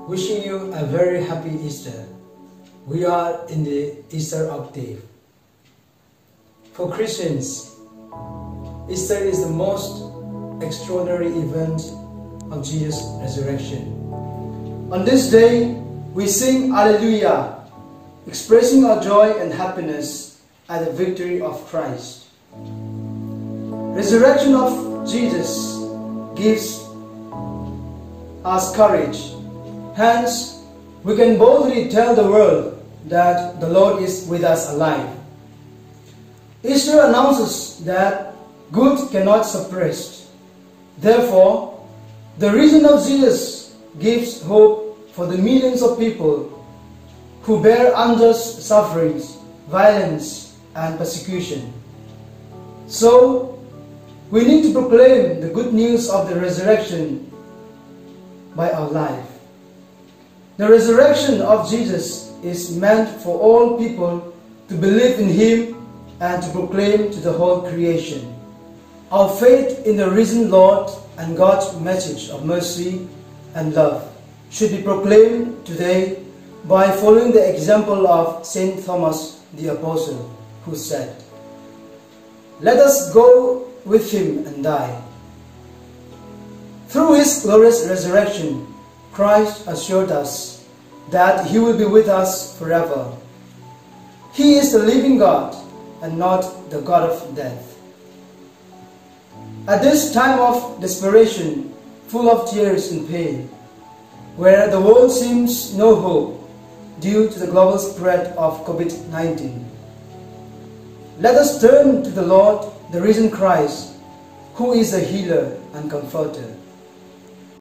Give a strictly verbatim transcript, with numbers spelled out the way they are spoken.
Wishing you a very happy Easter. We are in the Easter octave. For Christians, Easter is the most extraordinary event of Jesus' resurrection. On this day, we sing Alleluia, expressing our joy and happiness at the victory of Christ. Resurrection of Jesus gives us courage. Hence, we can boldly tell the world that the Lord is with us alive. Easter announces that good cannot suppress. Therefore, the reason of Jesus gives hope for the millions of people who bear unjust sufferings, violence, and persecution. So, we need to proclaim the good news of the resurrection by our life. The resurrection of Jesus is meant for all people to believe in Him and to proclaim to the whole creation. Our faith in the risen Lord and God's message of mercy and love should be proclaimed today by following the example of Saint Thomas the Apostle, who said, "Let us go with Him and die." Through His glorious resurrection, Christ assured us that He will be with us forever. He is the living God and not the God of death. At this time of desperation, full of tears and pain, where the world seems no hope due to the global spread of COVID nineteen, let us turn to the Lord, the risen Christ, who is the healer and comforter.